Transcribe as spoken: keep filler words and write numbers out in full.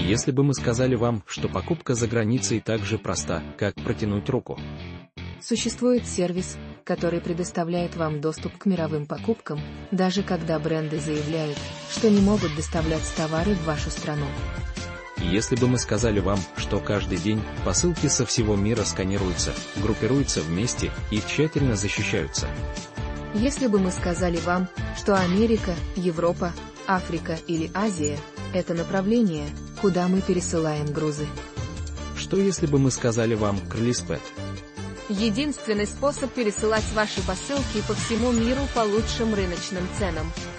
Если бы мы сказали вам, что покупка за границей так же проста, как протянуть руку. Существует сервис, который предоставляет вам доступ к мировым покупкам, даже когда бренды заявляют, что не могут доставлять товары в вашу страну. Если бы мы сказали вам, что каждый день посылки со всего мира сканируются, группируются вместе и тщательно защищаются. Если бы мы сказали вам, что Америка, Европа, Африка или Азия – это направление, куда мы пересылаем грузы. Что если бы мы сказали вам Крылиспэт? Единственный способ пересылать ваши посылки по всему миру по лучшим рыночным ценам.